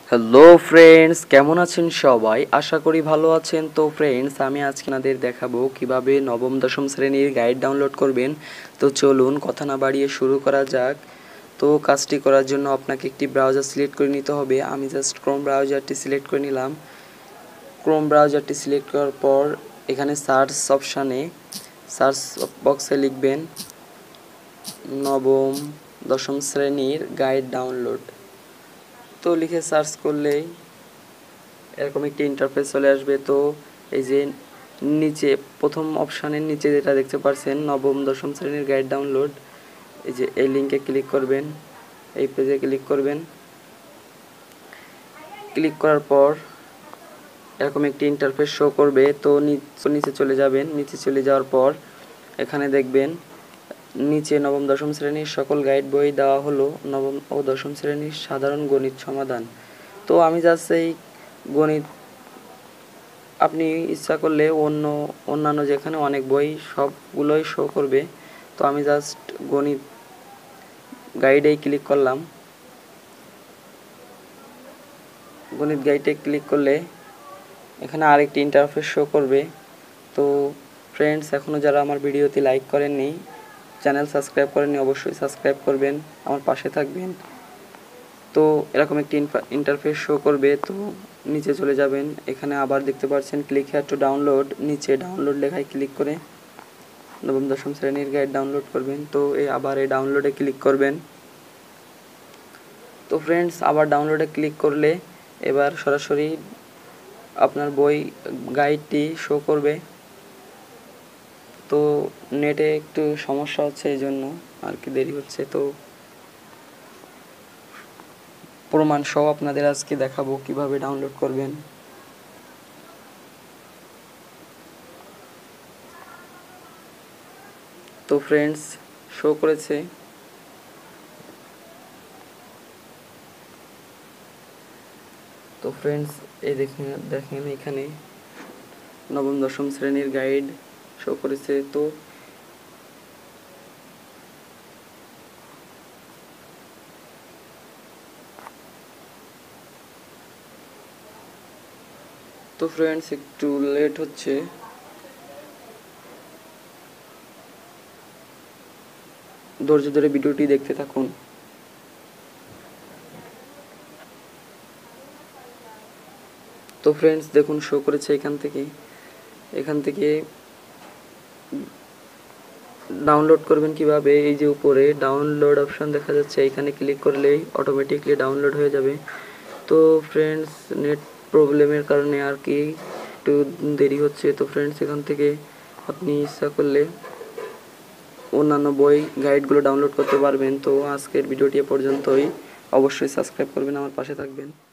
Hello friends, কেমন আছেন সবাই? আশা করি ভালো আছেন। তো ফ্রেন্ডস, আমি আজকে আপনাদের দেখাবো কিভাবে নবম দশম শ্রেণীর গাইড ডাউনলোড করবেন। তো চলুন কথা না বাড়িয়ে শুরু করা যাক। তো কাজটি করার জন্য আপনাকে একটি ব্রাউজার সিলেক্ট করে নিতে হবে। আমি জাস্ট ক্রোম ব্রাউজারটি সিলেক্ট করে নিলাম। ক্রোম ব্রাউজারটি সিলেক্ট করার পর এখানে সার্চ অপশানে সার্চ বক্সে লিখবেন নবম দশম শ্রেণীর গাইড ডাউনলোড। তো লিখে সার্চ করলেই এরকম একটি ইন্টারফেস চলে আসবে। তো এই যে নিচে প্রথম অপশানের নিচে যেটা দেখতে পাচ্ছেন নবম দশম শ্রেণীর গাইড ডাউনলোড, এই যে এই লিঙ্কে ক্লিক করবেন, এই পেজে ক্লিক করবেন। ক্লিক করার পর এরকম একটি ইন্টারফেস শো করবে। তো নিচে চলে যাবেন। নিচে চলে যাওয়ার পর এখানে দেখবেন নিচে নবম দশম শ্রেণীর সকল গাইড বই দেওয়া হলো, নবম ও দশম শ্রেণীর সাধারণ গণিত সমাধান। তো আমি জাস্ট এই গণিত, আপনি ইচ্ছা করলে অন্যান্য যেখানে অনেক বই সবগুলোই শো করবে। তো আমি জাস্ট গণিত গাইডেই ক্লিক করলাম। গণিত গাইডে ক্লিক করলে এখানে আরেকটি ইন্টারফেস শো করবে। তো ফ্রেন্ডস, এখনও যারা আমার ভিডিওটি লাইক করেননি, চ্যানেল সাবস্ক্রাইব করেননি, অবশ্যই সাবস্ক্রাইব করবেন, আমার পাশে থাকবেন। তো এরকম একটি ইন্টারফেস শো করবে। তো নিচে চলে যাবেন। এখানে আবার দেখতে পাচ্ছেন ক্লিক হেয়ার টু ডাউনলোড। নিচে ডাউনলোড লেখায় ক্লিক করে নবম দশম শ্রেণীর গাইড ডাউনলোড করবেন। তো আবার এই ডাউনলোডে ক্লিক করবেন। তো ফ্রেন্ডস, আবার ডাউনলোডে ক্লিক করলে এবার সরাসরি আপনার বই গাইডটি শো করবে। তো নেটে একটু সমস্যা হচ্ছে, এই জন্য আর কি দেরি হচ্ছে। তো প্রমাণ সহ আপনাদের আজকে দেখাবো কিভাবে ডাউনলোড করবেন। তো ফ্রেন্ডস, শো করেছে। তো ফ্রেন্ডস, এই দেখেন এখানে নবম দশম শ্রেণীর গাইড শো করেছে। তো ফ্রেন্ডস, একটু লেট হচ্ছে। ধৈর্য ধরে ভিডিওটি দেখতে থাকুন। তো ফ্রেন্ডস, দেখুন শো করেছে। এখান থেকে ডাউনলোড করবেন কিভাবে, এই যে উপরে ডাউনলোড অপশন দেখা যাচ্ছে, এখানে ক্লিক করলেই অটোমেটিকলি ডাউনলোড হয়ে যাবে। তো ফ্রেন্ডস, নেট প্রবলেমের কারণে আর কি একটু দেরি হচ্ছে। তো ফ্রেন্ডস, এখান থেকে আপনি ইচ্ছা করলে অন্যান্য বই গাইডগুলো ডাউনলোড করতে পারবেন। তো আজকের ভিডিওটি এ পর্যন্তই। অবশ্যই সাবস্ক্রাইব করবেন, আমার পাশে থাকবেন।